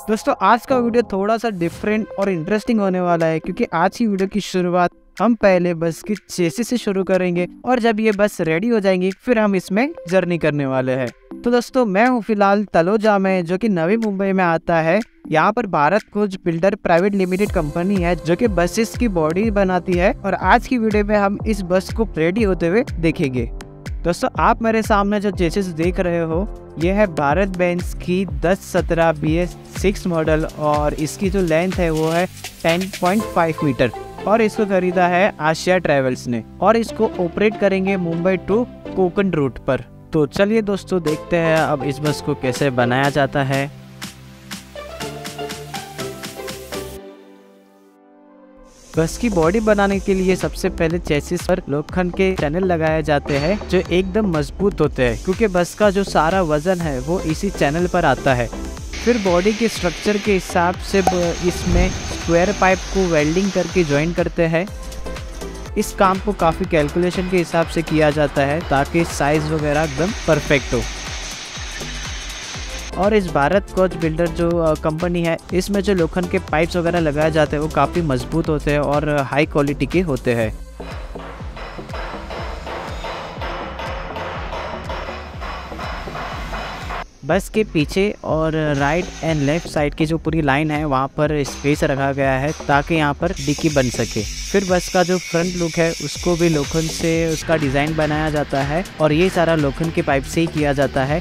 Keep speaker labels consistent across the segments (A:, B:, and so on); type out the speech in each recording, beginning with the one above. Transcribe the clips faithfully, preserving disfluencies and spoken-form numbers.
A: दोस्तों आज का वीडियो थोड़ा सा डिफरेंट और इंटरेस्टिंग होने वाला है, क्योंकि आज की वीडियो की शुरुआत हम पहले बस की चेसिस से शुरू करेंगे और जब ये बस रेडी हो जाएंगी फिर हम इसमें जर्नी करने वाले हैं। तो दोस्तों मैं हूँ फिलहाल तलोजा में, जो कि नवी मुंबई में आता है। यहाँ पर भारत खोज बिल्डर प्राइवेट लिमिटेड कंपनी है जो कि बसेस की बॉडी बनाती है, और आज की वीडियो में हम इस बस को रेडी होते हुए देखेंगे। दोस्तों आप मेरे सामने जो चेसिस देख रहे हो ये है भारत बेंज की दस सत्रह बी एस सिक्स मॉडल, और इसकी जो लेंथ है वो है टेन पॉइंट फाइव मीटर, और इसको खरीदा है आशिया ट्रेवल्स ने, और इसको ऑपरेट करेंगे मुंबई टू कोकण रूट पर। तो चलिए दोस्तों देखते हैं अब इस बस को कैसे बनाया जाता है। बस की बॉडी बनाने के लिए सबसे पहले चेसिस पर लोखंड के चैनल लगाए जाते हैं जो एकदम मजबूत होते हैं, क्योंकि बस का जो सारा वजन है वो इसी चैनल पर आता है। फिर बॉडी के स्ट्रक्चर के हिसाब से इसमें स्क्वायर पाइप को वेल्डिंग करके ज्वाइन करते हैं। इस काम को काफ़ी कैलकुलेशन के हिसाब से किया जाता है ताकि साइज़ वगैरह एकदम परफेक्ट हो। और इस भारत खोज बिल्डर जो कंपनी है इसमें जो लोखंड के पाइप्स वगैरह लगाए जाते हैं वो काफ़ी मजबूत होते हैं और हाई क्वालिटी के होते हैं। बस के पीछे और राइट एंड लेफ्ट साइड की जो पूरी लाइन है वहाँ पर स्पेस रखा गया है ताकि यहाँ पर डिक्की बन सके। फिर बस का जो फ्रंट लुक है उसको भी लोखंड से उसका डिज़ाइन बनाया जाता है, और ये सारा लोखंड के पाइप से ही किया जाता है।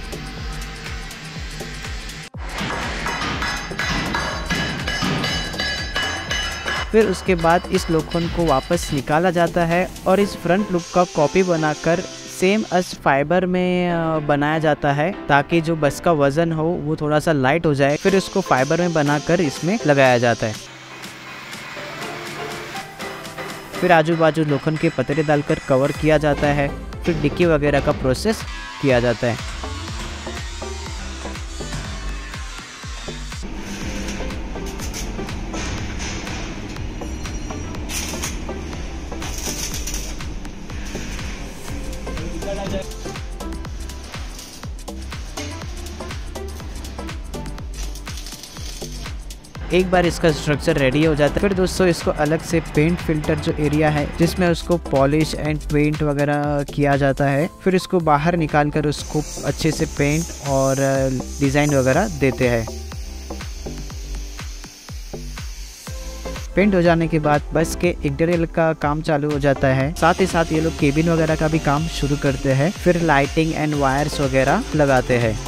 A: फिर उसके बाद इस लोखंड को वापस निकाला जाता है और इस फ्रंट लुक का कॉपी बनाकर सेम अस फाइबर में बनाया जाता है ताकि जो बस का वजन हो वो थोड़ा सा लाइट हो जाए। फिर उसको फाइबर में बनाकर इसमें लगाया जाता है। फिर आजू बाजू लोखंड के पतरे डालकर कवर किया जाता है। फिर डिक्की वगैरह का प्रोसेस किया जाता है। एक बार इसका स्ट्रक्चर रेडी हो जाता है फिर दोस्तों इसको अलग से पेंट फिल्टर जो एरिया है जिसमें उसको पॉलिश एंड पेंट वगैरह किया जाता है, फिर इसको बाहर निकाल कर उसको अच्छे से पेंट और डिज़ाइन वगैरह देते हैं। पेंट हो जाने के बाद बस के इंटीरियर का काम चालू हो जाता है। साथ ही साथ ये लोग केबिन वगैरह का भी काम शुरू करते हैं। फिर लाइटिंग एंड वायर्स वगैरह लगाते हैं।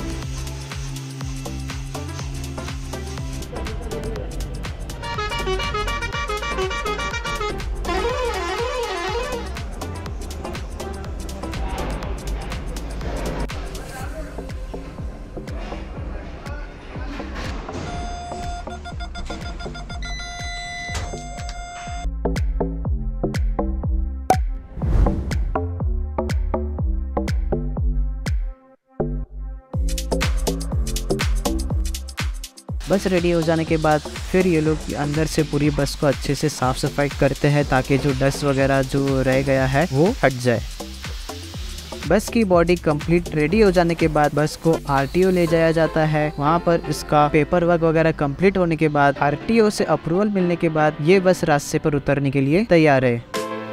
A: बस रेडी हो जाने के बाद फिर ये लोग अंदर से पूरी बस को अच्छे से साफ सफाई करते हैं ताकि जो डस्ट वगैरह जो रह गया है वो हट जाए। बस की बॉडी कंप्लीट रेडी हो जाने के बाद बस को आर टी ओ ले जाया जाता है। वहाँ पर इसका पेपर वर्क वगैरह कंप्लीट होने के बाद आर टी ओ से अप्रूवल मिलने के बाद ये बस रास्ते पर उतरने के लिए तैयार है।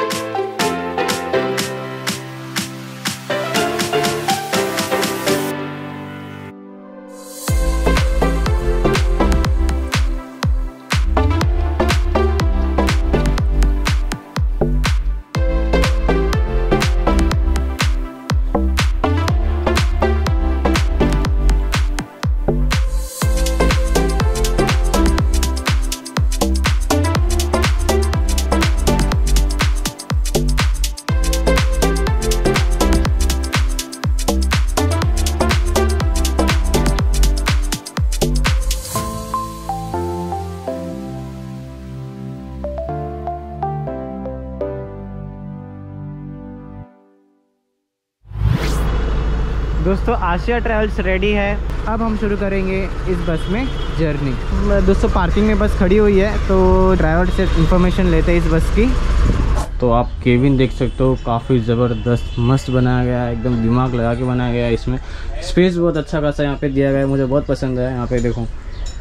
A: दोस्तों आशिया ट्रैवल्स रेडी है, अब हम शुरू करेंगे इस बस में जर्नी। दोस्तों पार्किंग में बस खड़ी हुई है तो ड्राइवर से इंफॉर्मेशन लेते हैं इस बस की। तो आप केबिन देख सकते हो, काफ़ी ज़बरदस्त मस्त बनाया गया है, एकदम दिमाग लगा के बनाया गया है। इसमें स्पेस बहुत अच्छा खासा यहाँ पे दिया गया है, मुझे बहुत पसंद है। यहाँ पे देखो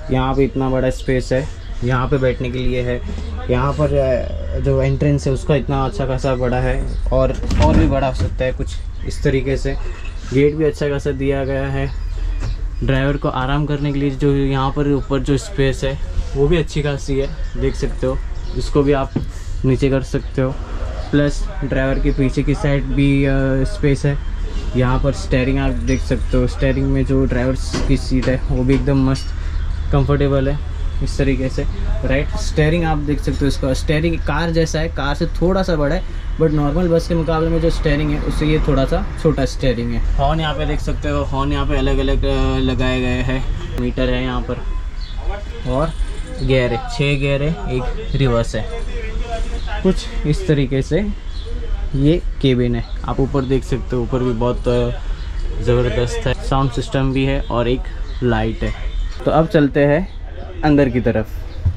B: यहाँ पे इतना बड़ा स्पेस है, यहाँ पे बैठने के लिए है। यहाँ पर जो एंट्रेंस है उसका इतना अच्छा खासा बड़ा है, और और भी बड़ा हो सकता है कुछ इस तरीके से। गेट भी अच्छा खासा दिया गया है। ड्राइवर को आराम करने के लिए जो यहाँ पर ऊपर जो स्पेस है वो भी अच्छी खासी है, देख सकते हो। इसको भी आप नीचे कर सकते हो। प्लस ड्राइवर के पीछे की साइड भी स्पेस है। यहाँ पर स्टेयरिंग आप देख सकते हो। स्टेयरिंग में जो ड्राइवर की सीट है वो भी एकदम मस्त कंफर्टेबल है इस तरीके से। राइट, स्टेयरिंग आप देख सकते हो। इसका स्टेयरिंग कार जैसा है, कार से थोड़ा सा बड़ा है, बट नॉर्मल बस के मुकाबले में जो स्टेयरिंग है उससे ये थोड़ा सा छोटा स्टेयरिंग है। हॉर्न यहाँ पे देख सकते हो, हॉर्न यहाँ पे अलग अलग लगाए गए हैं। मीटर है यहाँ पर, और गियर है, छः गियर है, एक रिवर्स है। कुछ इस तरीके से ये केबिन है। आप ऊपर देख सकते हो, ऊपर भी बहुत ज़बरदस्त है। साउंड सिस्टम भी है और एक लाइट है। तो अब चलते हैं अंदर की तरफ।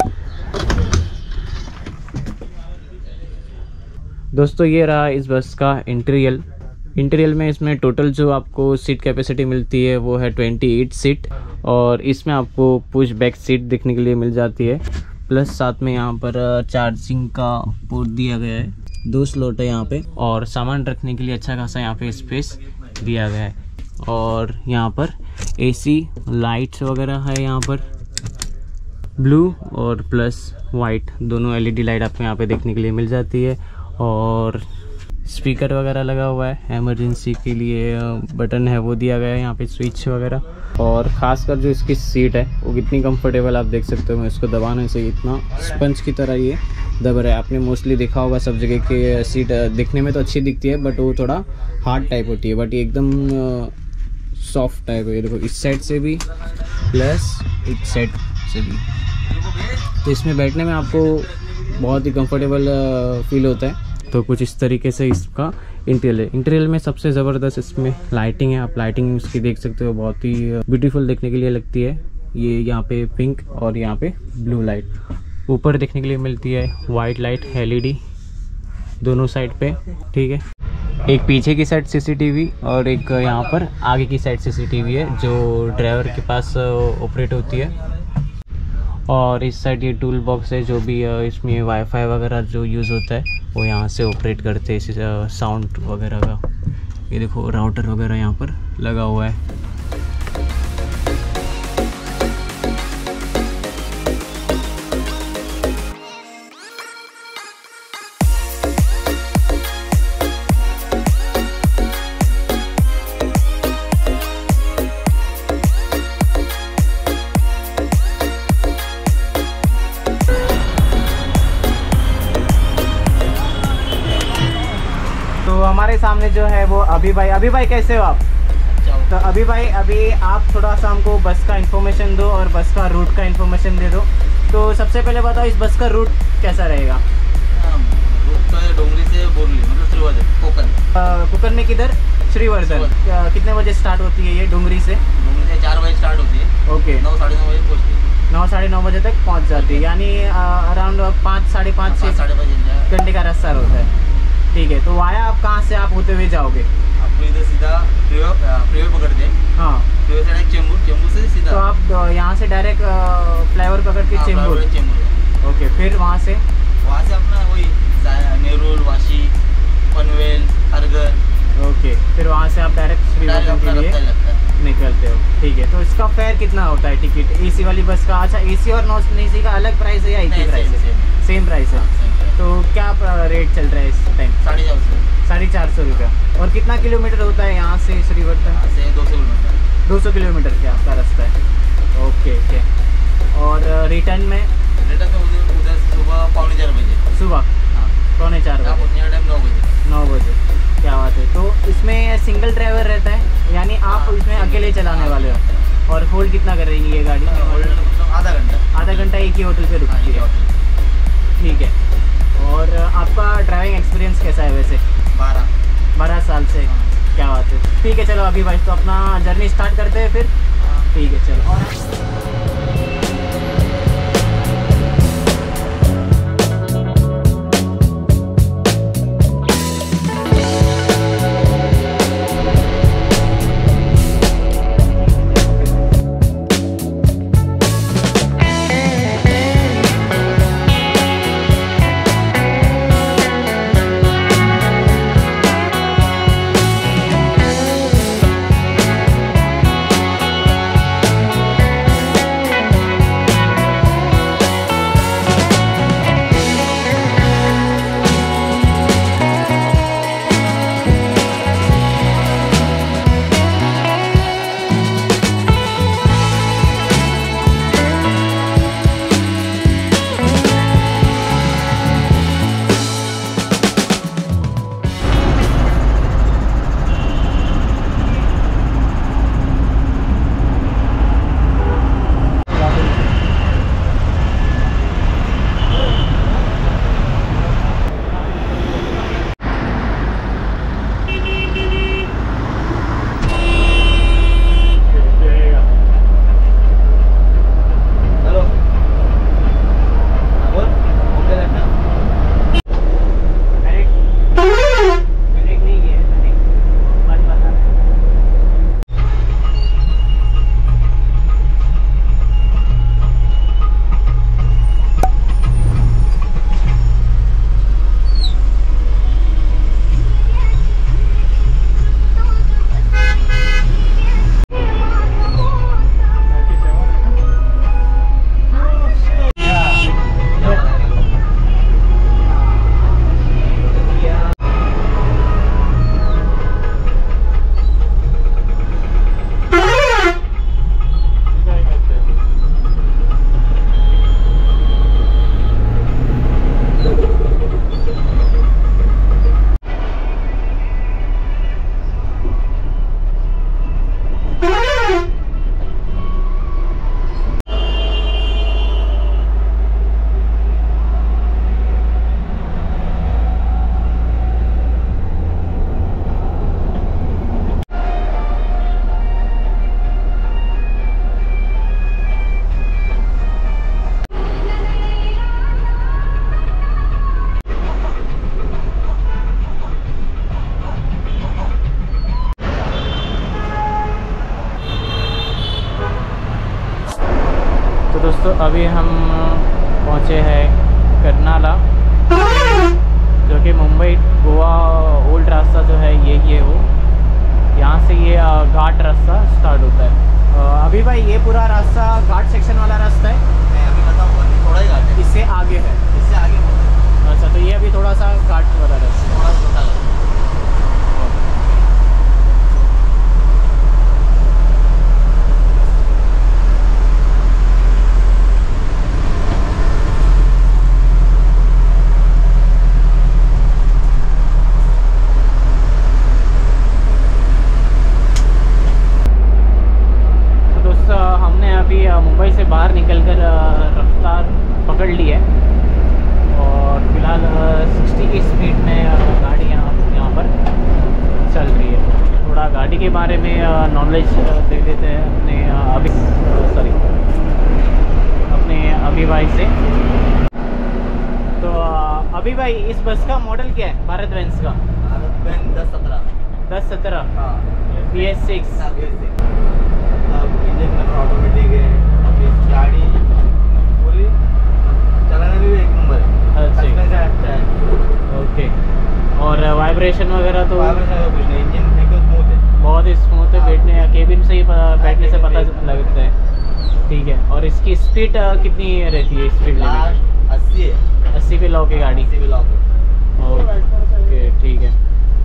B: दोस्तों ये रहा इस बस का इंटीरियर। इंटीरियर में इसमें टोटल जो आपको सीट कैपेसिटी मिलती है वो है अट्ठाईस सीट, और इसमें आपको पुश बैक सीट देखने के लिए मिल जाती है। प्लस साथ में यहाँ पर चार्जिंग का पोर्ट दिया गया है, दो स्लॉट है यहाँ पे, और सामान रखने के लिए अच्छा खासा यहाँ पे स्पेस दिया गया है। और यहाँ पर एसी लाइट्स वगैरह है, यहाँ पर ब्लू और प्लस वाइट दोनों एलईडी लाइट आपको यहाँ पे देखने के लिए मिल जाती है। और स्पीकर वगैरह लगा हुआ है, इमरजेंसी के लिए बटन है वो दिया गया है यहाँ पे, स्विच वगैरह। और ख़ासकर जो इसकी सीट है वो कितनी कंफर्टेबल आप देख सकते हो। मैं इसको दबाने से इतना स्पंज की तरह ये दब रहा है। आपने मोस्टली देखा होगा सब जगह के सीट दिखने में तो अच्छी दिखती है, बट वो थोड़ा हार्ड टाइप होती है, बट ये एकदम सॉफ्ट टाइप है। ये देखो, इस साइड से भी प्लस इस साइड से भी। तो इसमें बैठने में आपको बहुत ही कंफर्टेबल फील होता है। तो कुछ इस तरीके से इसका इंटीरियर है। इंटीरियर में सबसे ज़बरदस्त इसमें लाइटिंग है। आप लाइटिंग इसकी देख सकते हो, बहुत ही ब्यूटीफुल देखने के लिए लगती है। ये यहाँ पे पिंक और यहाँ पे ब्लू लाइट ऊपर देखने के लिए मिलती है, वाइट लाइट एलईडी दोनों साइड पे, ठीक है। एक पीछे की साइड सीसीटीवी और एक यहाँ पर आगे की साइड सीसीटीवी है जो ड्राइवर के पास ऑपरेट होती है। और इस साइड ये टूल बॉक्स है, जो भी इसमें वाईफाई वगैरह जो यूज़ होता है वो यहाँ से ऑपरेट करते हैं, इसी साउंड वगैरह का। ये देखो राउटर वगैरह यहाँ पर लगा हुआ है। हमारे सामने जो है वो अभी भाई। अभी भाई कैसे हो आप? तो अभी भाई, अभी आप थोड़ा सा हमको बस का इन्फॉर्मेशन दो और बस का रूट का इन्फॉर्मेशन दे दो। तो सबसे पहले बताओ इस बस का रूट कैसा रहेगा?
C: रूट तो है डोंगरी से बोरली, मतलब श्रीवर्धन, कोकन।
B: कोकन में किधर? श्रीवर्धन। कितने बजे स्टार्ट होती है ये डोंगरी से?
C: डोंगरी से चार बजे स्टार्ट होती है।
B: ओके।
C: नौ साढ़े नौ बजे पहुँचती है।
B: नौ साढ़े नौ बजे तक पहुँच जाती है, यानी अराउंड पाँच साढ़े पाँच से
C: साढ़े पाँच
B: घंटे का रास्ता होता है। ठीक है। तो वाया आप कहाँ से आप होते हुए जाओगे?
C: आपको इधर सीधा फ्रीवे पकड़ते हैं। हाँ, फ्रीवे से डायरेक्ट चेंबूर, चेंबूर से सीधा।
B: तो आप यहाँ से डायरेक्ट फ्लाईओवर पकड़ के चेंबूर?
C: चेंबूर।
B: ओके। फिर वहाँ से
C: वहाँ से अपना वही नेरुल, वाशी, पनवेल, हरगर।
B: ओके। फिर वहाँ से आप डायरेक्ट श्रीवर्धन के लिए निकलते हो। ठीक है। तो इसका फेयर कितना होता है टिकट एसी वाली बस का? अच्छा, एसी और नॉन एसी का अलग प्राइस है या एक ही प्राइस है? सेम प्राइस है। तो क्या रेट चल रहा है इस टाइम?
C: साढ़े चार सौ
B: साढ़े चार सौ रुपया। और कितना किलोमीटर होता है यहाँ से श्रीवर्धन?
C: से दो सौ किलोमीटर
B: दो सौ किलोमीटर क्या आपका रास्ता है? Okay okay. और रिटर्न में?
C: रिटर्न तो उधर उधर सुबह पौने चार बजे।
B: सुबह? हाँ, पौने चार बजे।
C: टाइम नौ बजे।
B: नौ बजे। क्या बात है। तो इसमें सिंगल ड्राइवर रहता है, यानी आप इसमें अकेले चलाने वाले हो? और होल्ड कितना करेगी ये गाड़ी?
C: आधा घंटा।
B: आधा घंटा एक ही होटल पे रुकती है। ठीक है। और आपका ड्राइविंग एक्सपीरियंस कैसा है वैसे?
C: बारह
B: बारह साल से। क्या बात है। ठीक है, चलो अभी भाई तो अपना जर्नी स्टार्ट करते हैं फिर। ठीक है, चलो। अभी हम पहुँचे हैं कर्नाला, जो कि मुंबई गोवा ओल्ड रास्ता जो है ये ये वो यहाँ से ये घाट रास्ता स्टार्ट होता है। अभी भाई ये पूरा रास्ता घाट सेक्शन वाला रास्ता है?
C: मैं अभी बताऊँ, थोड़ा ही घाट है,
B: इससे आगे है,
C: इससे आगे बहुत।
B: अच्छा, तो ये अभी थोड़ा सा घाट वाला रास्ता,
C: थोड़ा छोटा है।
B: मुंबई से बाहर निकलकर रफ्तार पकड़ ली है और फिलहाल साठ की स्पीड में गाड़ी यहाँ यहाँ पर चल रही है। थोड़ा गाड़ी के बारे में नॉलेज दे देते हैं अपने अभी सॉरी अपने अभी भाई से। तो अभी भाई इस बस का मॉडल क्या है भारत बेंज का?
C: भारत बेंज दस सत्रह
B: दस सत्रह
C: हाँ
B: बी एस सिक्स
C: इंजन में ऑटोमेटिक है। गाड़ी पूरी चलाने में भी एक नंबर है।
B: अच्छा
C: अच्छा है।
B: ओके, और वाइब्रेशन वगैरह तो
C: वाइब्रेशन का कुछ नहीं, इंजन एकदम स्मूथ है,
B: बहुत ही स्मूथ है। बैठने केबिन से ही बैठने से पता लगता है। ठीक है, और इसकी स्पीड कितनी रहती है? स्पीड
C: लास्ट अस्सी है,
B: अस्सी पे लॉक है गाड़ी?
C: अस्सी पे लॉक है।
B: ओके ठीक है।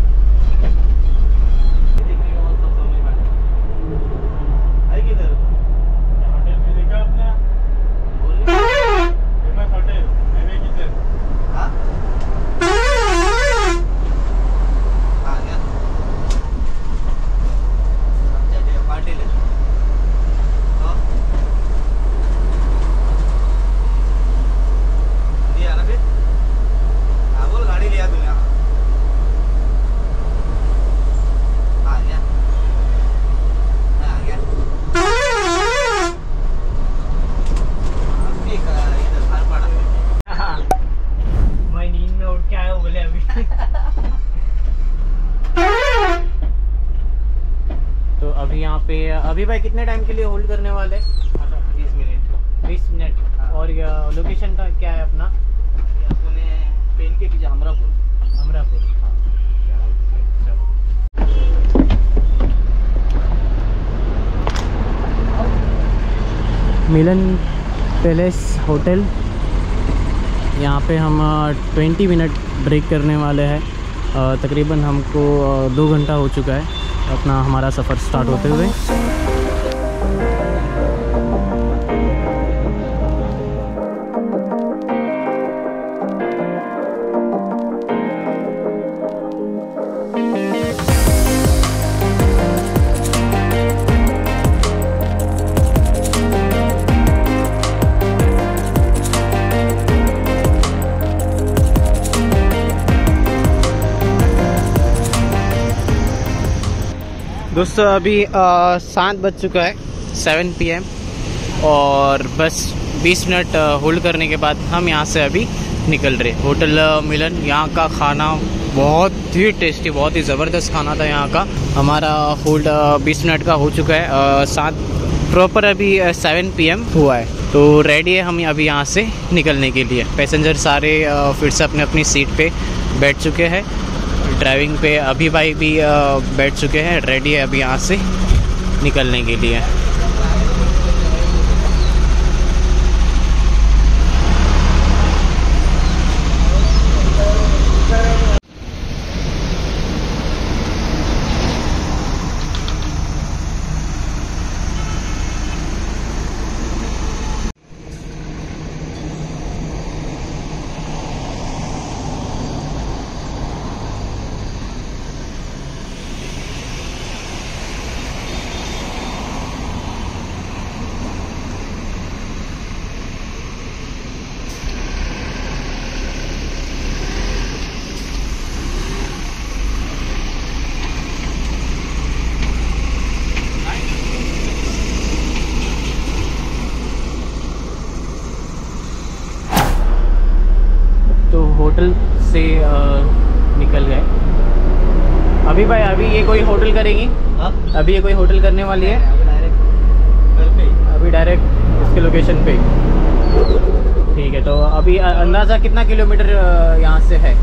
B: तो अभी यहाँ पे अभी भाई कितने टाइम के लिए होल्ड करने वाले?
C: बीस मिनट
B: बीस मिनट।
C: हाँ। और
B: लोकेशन का क्या है अपना?
C: अपने पेन के पीछे अमरापुर।
B: Amarapur Milan palace hotel. यहाँ पे हम ट्वेंटी मिनट ब्रेक करने वाले हैं। तकरीबन हमको दो घंटा हो चुका है अपना हमारा सफ़र स्टार्ट होते हुए। दोस्तों अभी सात बज चुका है, सेवन पी एम, और बस बीस मिनट होल्ड करने के बाद हम यहाँ से अभी निकल रहे। होटल मिलन, यहाँ का खाना बहुत ही टेस्टी, बहुत ही ज़बरदस्त खाना था यहाँ का। हमारा होल्ड बीस मिनट का हो चुका है, सात प्रॉपर अभी सेवन पी एम हुआ है, तो रेडी है हम अभी यहाँ से निकलने के लिए। पैसेंजर सारे फिर से अपने अपनी सीट पे बैठ चुके हैं। ड्राइविंग पे अभी भाई भी बैठ चुके हैं, रेडी है अभी यहाँ से निकलने के लिए। होटल से आ, निकल गए। अभी भाई अभी ये कोई होटल करेगी?
C: हाँ?
B: अभी ये कोई होटल करने वाली है?
C: अभी डायरेक्ट घर पे ही।
B: अभी डायरेक्ट इसके लोकेशन पे। ठीक है, तो अभी अ- अंदाज़ा कितना किलोमीटर अ, यहाँ से है?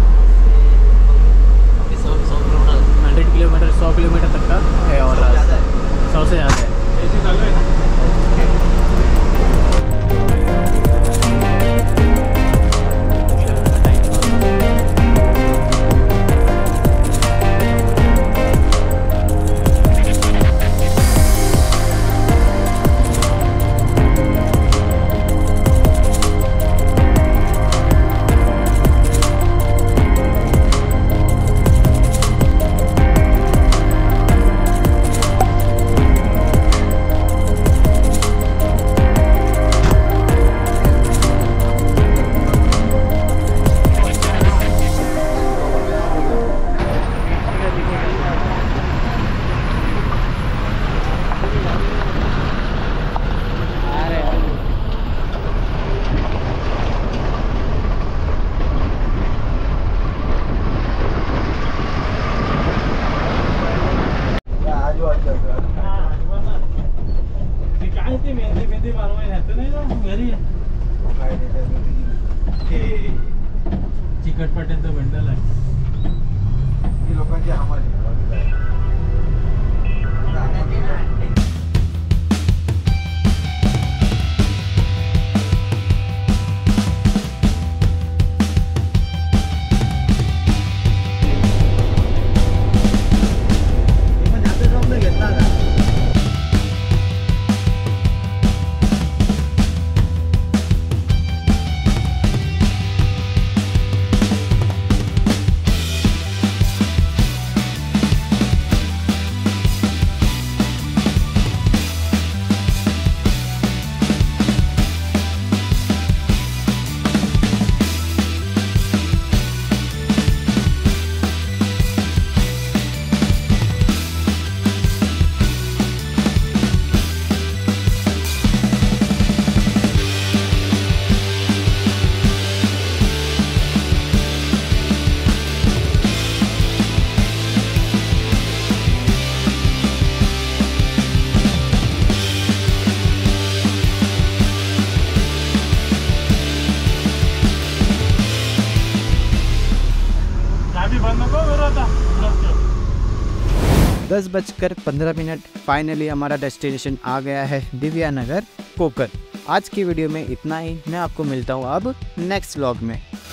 B: हंड्रेड किलोमीटर, सौ किलोमीटर तक का है और रास्ता सौ से ज़्यादा है।
C: चिकटपट्ट्यांचं बंडल आहे ही लोकांची हमाल आहे.
A: दस बजकर पंद्रह मिनट फाइनली हमारा डेस्टिनेशन आ गया है दिव्या नगर कोकर। आज की वीडियो में इतना ही। मैं आपको मिलता हूँ अब नेक्स्ट व्लॉग में।